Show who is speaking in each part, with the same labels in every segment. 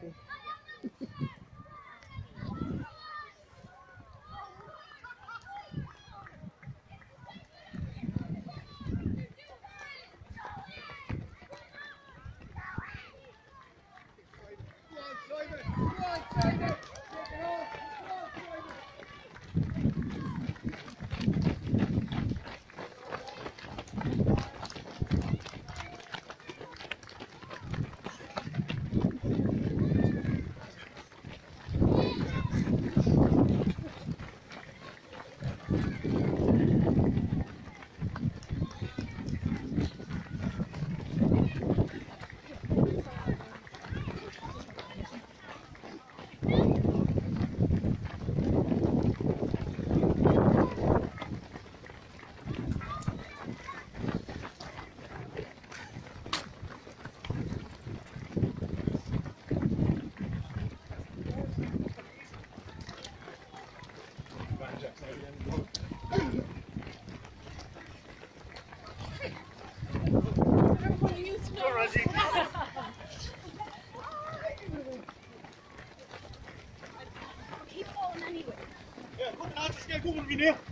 Speaker 1: exactly.
Speaker 2: Keep going anyway.
Speaker 3: Ja, guck mal, das ist gut wie dir.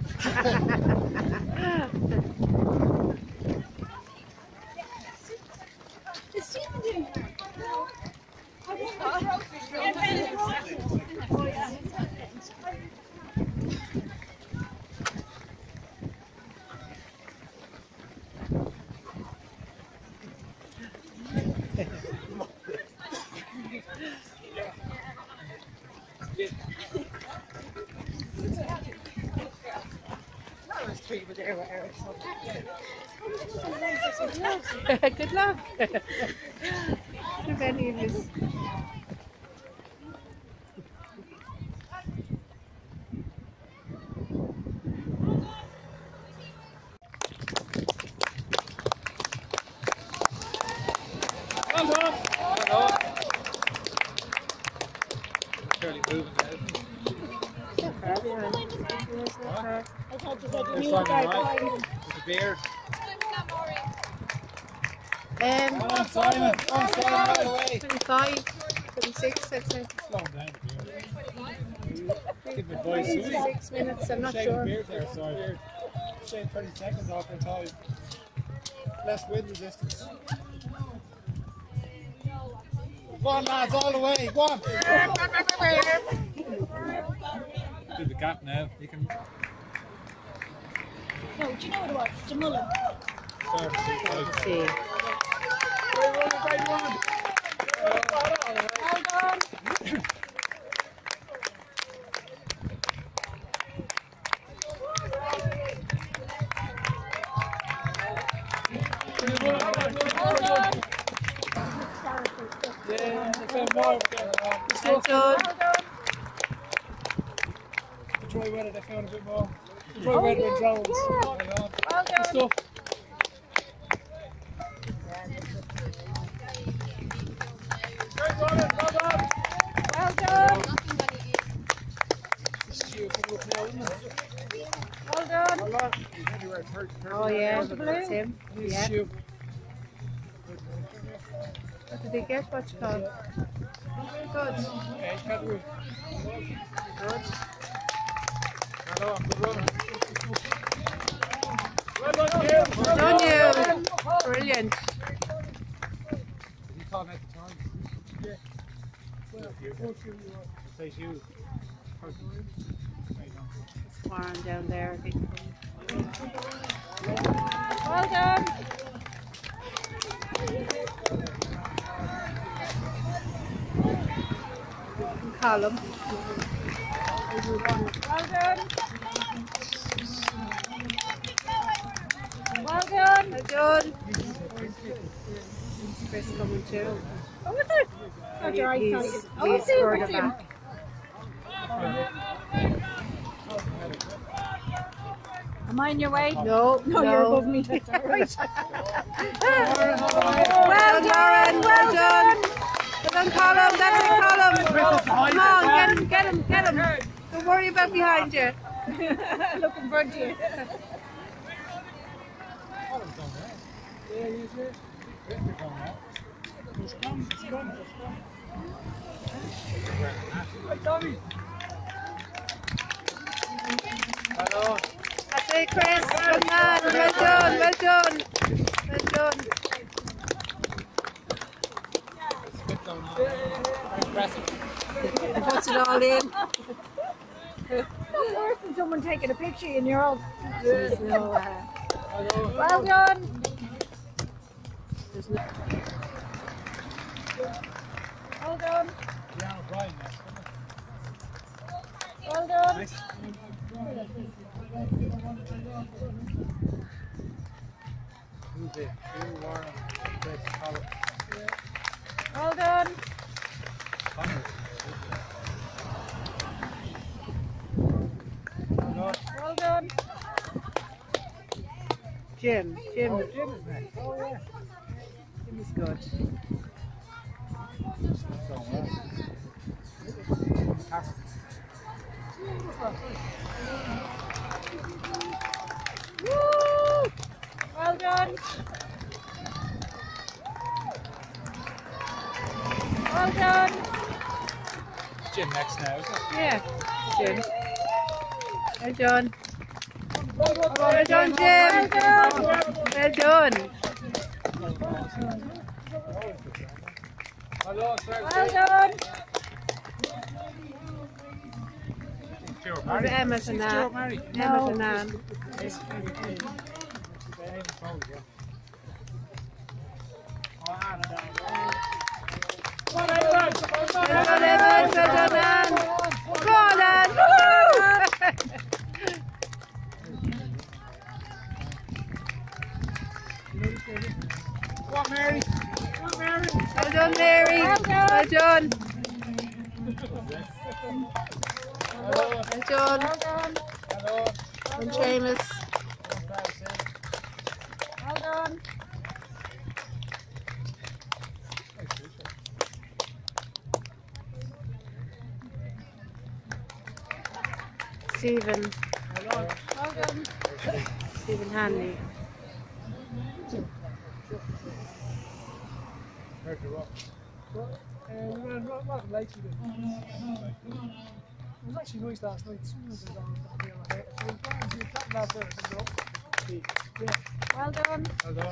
Speaker 1: Good luck. If any of us.
Speaker 2: I thought you said you knew the guy behind.
Speaker 3: With the beard.
Speaker 1: Um,
Speaker 3: Simon, right away.
Speaker 1: 25, 26, I'd say.
Speaker 3: Slow down the beard. Give advice.
Speaker 1: 6 minutes, I'm not
Speaker 3: Shave the
Speaker 1: sure.
Speaker 3: beard there, sorry. Shave 30 seconds off your time. Less wind resistance. Go on, lads, all the way. Go on. Do the gap now. You can.
Speaker 2: No, do you know what it was? It's a mullen.
Speaker 1: See.
Speaker 3: Great one.
Speaker 2: Well done. Well done.
Speaker 3: Yeah, it's a more.
Speaker 1: Well done.
Speaker 3: The dry weather, they found a bit more. The dry weather and drones.
Speaker 2: Well done.
Speaker 3: Stuff.
Speaker 2: Well done. Well done.
Speaker 1: Oh yeah, that's him. Yeah.
Speaker 3: Shoot.
Speaker 1: What did they get? What you call? Good.
Speaker 3: Okay, category.
Speaker 1: Good.
Speaker 3: Hello, good runner.
Speaker 1: Well done you. Brilliant.
Speaker 3: Did you call me at the time? Yeah. Well, says you.
Speaker 1: Warren down there, I think.
Speaker 2: Well done.
Speaker 1: Column.
Speaker 2: Well done. Well done.
Speaker 1: Well done. Chris coming too.
Speaker 2: Oh, was it? Oh, your eyesight.
Speaker 1: He's
Speaker 2: Oh, see,
Speaker 1: scored
Speaker 2: what's
Speaker 1: it
Speaker 2: him?
Speaker 1: back.
Speaker 2: Am I in your way?
Speaker 1: No,
Speaker 2: No, you're above me. That's all right.
Speaker 1: Well done, well done. Well done, Colum. That's it, Colum. Come on, get him. Don't worry about behind you.
Speaker 2: Look in front of you.
Speaker 3: Yeah, he's here. It's gone now. It's gone. Hello.
Speaker 1: That's it, Chris. Good man. Well done. Well done. Well done.
Speaker 3: Spit down now. Very impressive.
Speaker 1: He puts it all in.
Speaker 2: Worse than someone taking a picture in your own.
Speaker 1: There's no,
Speaker 3: Hello.
Speaker 2: Well done.
Speaker 1: there's no.
Speaker 2: Well done.
Speaker 3: Yeah, Brian.
Speaker 2: Well done.
Speaker 3: Nice. Who's it? Who, Warren, Chris, Colin.
Speaker 2: Well done.
Speaker 3: Connor.
Speaker 2: Well done.
Speaker 1: Jim. Jim.
Speaker 3: Oh, Jim is next. Oh, yeah.
Speaker 1: Jim is good.
Speaker 3: So well.
Speaker 2: Woo! Well done. Well done.
Speaker 3: It's Jim next now, isn't it?
Speaker 1: Yeah. Jim. Well done. Well done, Jim. Well done.
Speaker 3: Hello, sir.
Speaker 2: Well done.
Speaker 1: Or Emma's and Ann. Emma's and Ann. Well done, Emma. Well done, Ann. Go on, Ann. Woo!
Speaker 3: Come on, Mary. Come on, Mary.
Speaker 1: Well done, Mary. Well done. Well done.
Speaker 2: Well done.
Speaker 3: Hello.
Speaker 1: And Seamus.
Speaker 2: Well done.
Speaker 1: Stephen.
Speaker 2: Well done.
Speaker 1: Stephen Hanley.
Speaker 3: Where's the rock? We ran rather late today. It was actually nice last night. Someone was on the hill ahead. So we ran to that last there and up. Yeah.
Speaker 2: Well done.
Speaker 3: Hello.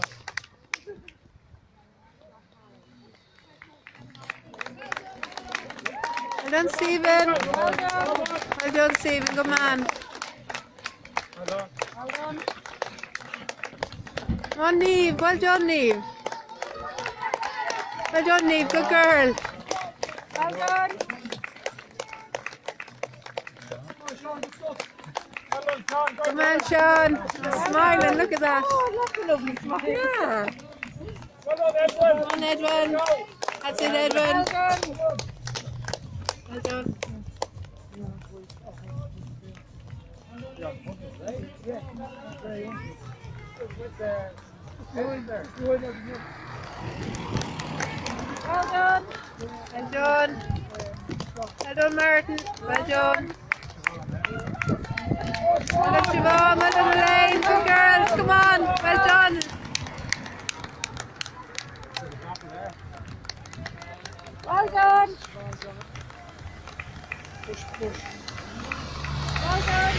Speaker 1: Well done, Stephen.
Speaker 2: Well done.
Speaker 1: Well done, Stephen. Good man.
Speaker 3: Hello.
Speaker 2: Well done.
Speaker 1: Come on, Niamh. Well done, Niamh. Well done, Niamh. Good girl.
Speaker 2: Well done.
Speaker 1: Come on, Sean. I'm smiling. Look at that.
Speaker 2: Oh, that's a lovely smile.
Speaker 1: Yeah.
Speaker 3: Hello, Edwin.
Speaker 1: Come on, Edwin. That's it, Edwin.
Speaker 2: Well done.
Speaker 1: Well done.
Speaker 2: Well done.
Speaker 1: Well done. Well done, Martin. Well done. Well done, Siobhan. Well done, Elaine. Good girls. Come on. Well done.
Speaker 2: Well done. Well done.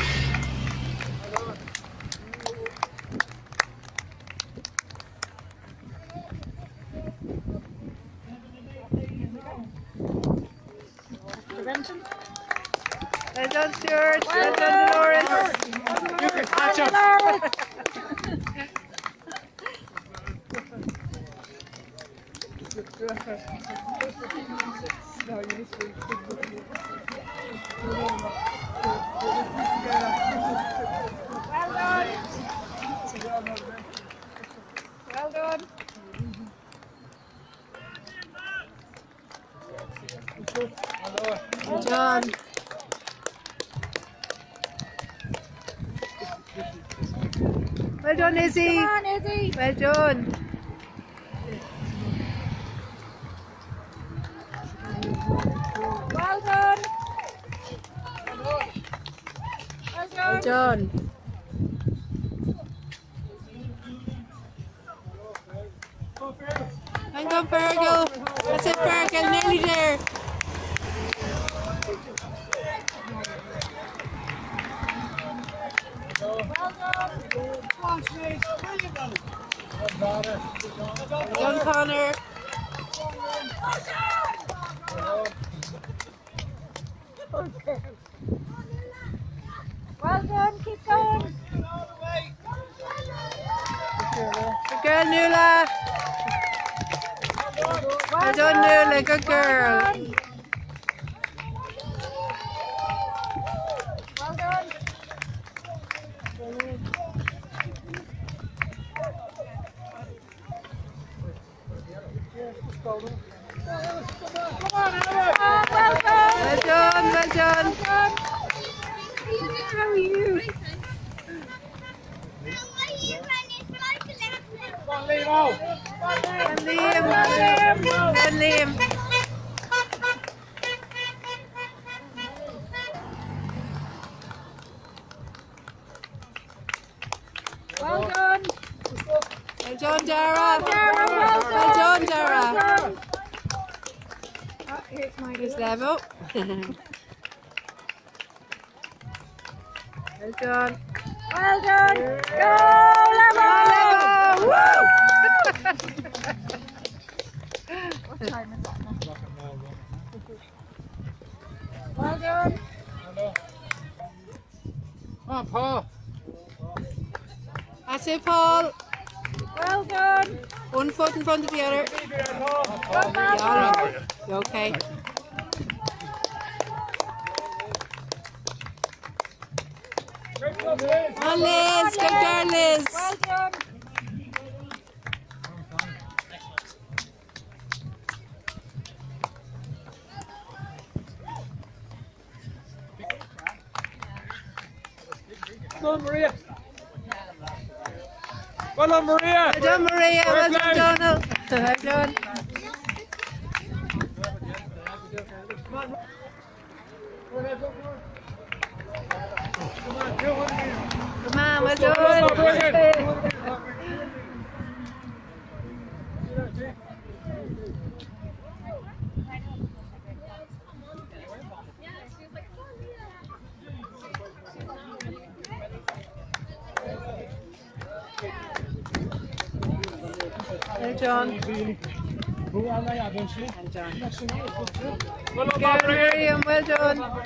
Speaker 2: Prevention.
Speaker 1: Well done, Stuart. Well done, Dolores.
Speaker 3: You can catch up.
Speaker 2: Well done. Well done.
Speaker 1: Well done. Well done, Izzy.
Speaker 2: Come on, Izzy.
Speaker 1: Well done.
Speaker 2: Well done. Well
Speaker 1: Well
Speaker 2: done.
Speaker 1: done. Hang on, Fergal. That's it, Fergal. Nearly there. Done, Connor.
Speaker 2: Well done, keep going.
Speaker 1: Good girl, Nuala. Well done, Nuala. Good girl.
Speaker 2: Well done. Well done.
Speaker 1: Well done, well done. How are you? And Liam. And Liam.
Speaker 2: Well done.
Speaker 1: Well done, Dara.
Speaker 2: Well
Speaker 1: done, Dara.
Speaker 2: Well done. Oh, here's my
Speaker 1: Here's level. Well done.
Speaker 2: Well done. Go,
Speaker 1: Level. Woo!
Speaker 2: What time is that now? Well done.
Speaker 3: Come on, Paul.
Speaker 1: That's it, Paul.
Speaker 2: Well done.
Speaker 1: One foot in front of the other.
Speaker 2: Well done.
Speaker 1: You all right? You okay? Come on, Liz. Good girl, Liz.
Speaker 2: Well done.
Speaker 3: Well done, Maria. Well done, Maria.
Speaker 1: Well done, Maria. Well done, Donald. Well done. Come on, well done. Well done. Well done. Good, Miriam. Well done.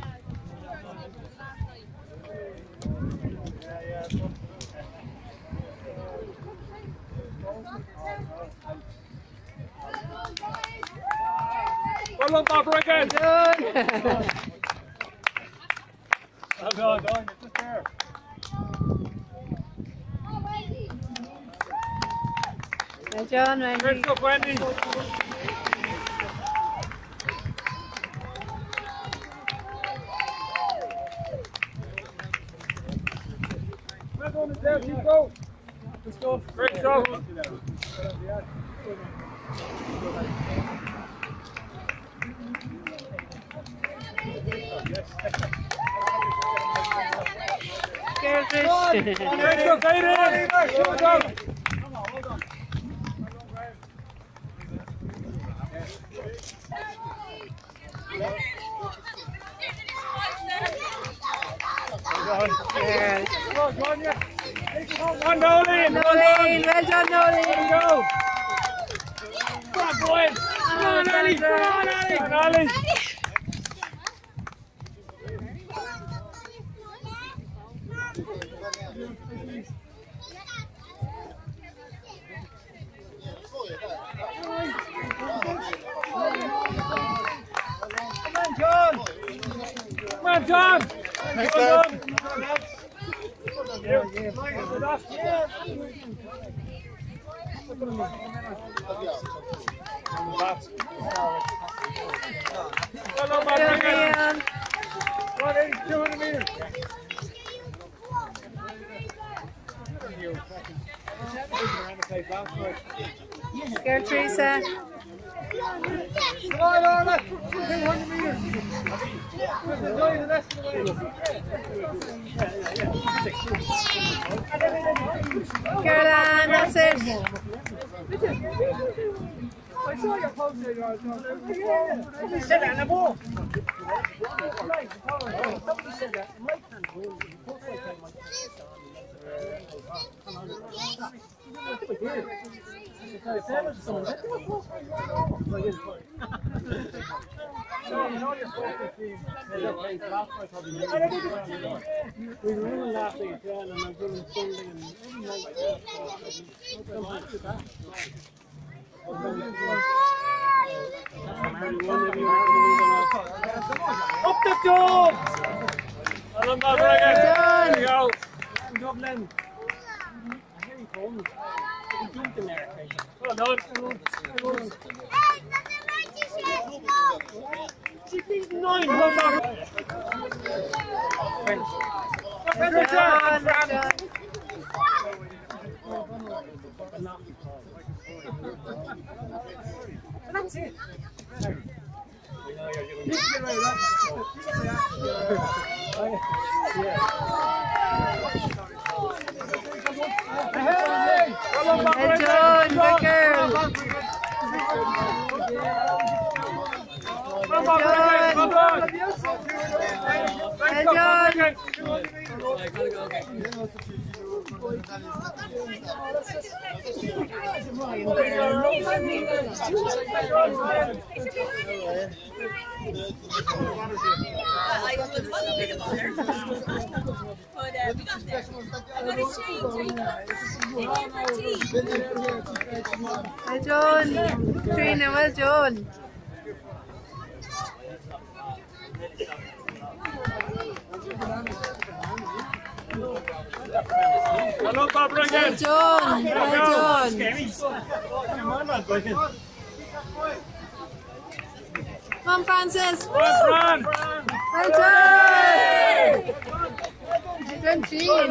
Speaker 3: Well done, Barbara, again.
Speaker 1: Well done.
Speaker 3: Well done. Just there.
Speaker 1: Well done,
Speaker 3: Great
Speaker 1: Wendy.
Speaker 3: stuff, Wendy. Well done, Adele. Keep going. Good stuff. Great stuff.
Speaker 1: Girl,
Speaker 3: Great stuff, Aiden. Well done.
Speaker 1: Girl.
Speaker 3: One, Nolene.
Speaker 1: Nolene, well done, Nolene.
Speaker 3: Go. Come on, boy. Come on, Ali. Come on, Ali. Come on, Ali. Come on, John. Thanks, well done. Well done,
Speaker 1: Well done,
Speaker 3: man.
Speaker 1: Liam.
Speaker 3: 200 meters.
Speaker 1: Girl, Teresa.
Speaker 3: Come on, Orla. 200 meters. Enjoy the rest of the way.
Speaker 1: Girl, Ann, that's it.
Speaker 3: I saw your post there. You said that in the ball. Somebody said that. Mike can't win. We were running last week, and I was running Sunday and every night. Up the door! Well done, Bob Regan. There you go. Dublin. Here he comes. He jumped in there. Well done. 69. Well done. That's it.
Speaker 1: Well done, good girl. Well done, Trina, well done.
Speaker 3: Well done, Bob Regan.
Speaker 1: Well done, well done. Come on, Francis.
Speaker 3: Well done.
Speaker 1: Well done. Well done, Jean.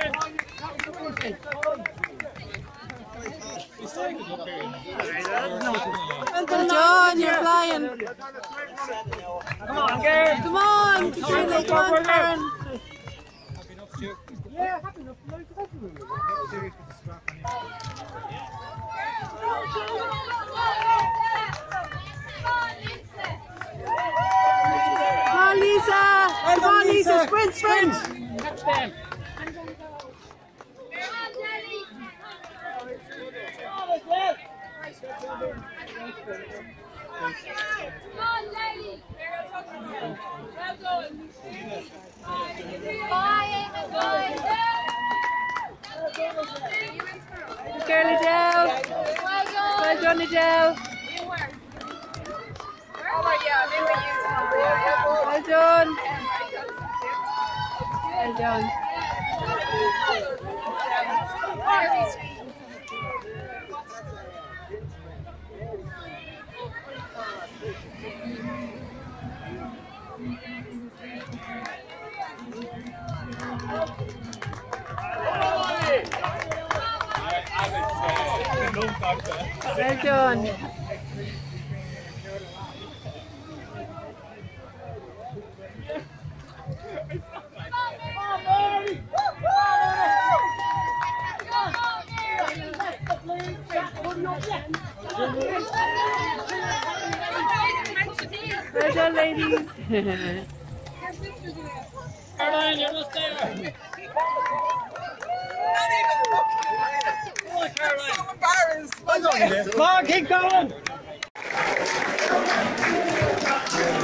Speaker 1: Well done, you're flying.
Speaker 3: Come on, game.
Speaker 1: Come on, Katrina, come on, Karen.
Speaker 3: Yeah, happy enough.
Speaker 1: Come on, Lisa. Come on, Lisa, sprint, sprint.
Speaker 3: Catch them.
Speaker 1: Girly Dell. Well done, Adele. Well done. Well done. Well done. Well done, ladies.
Speaker 3: Caroline, you're almost there. Come on, keep going.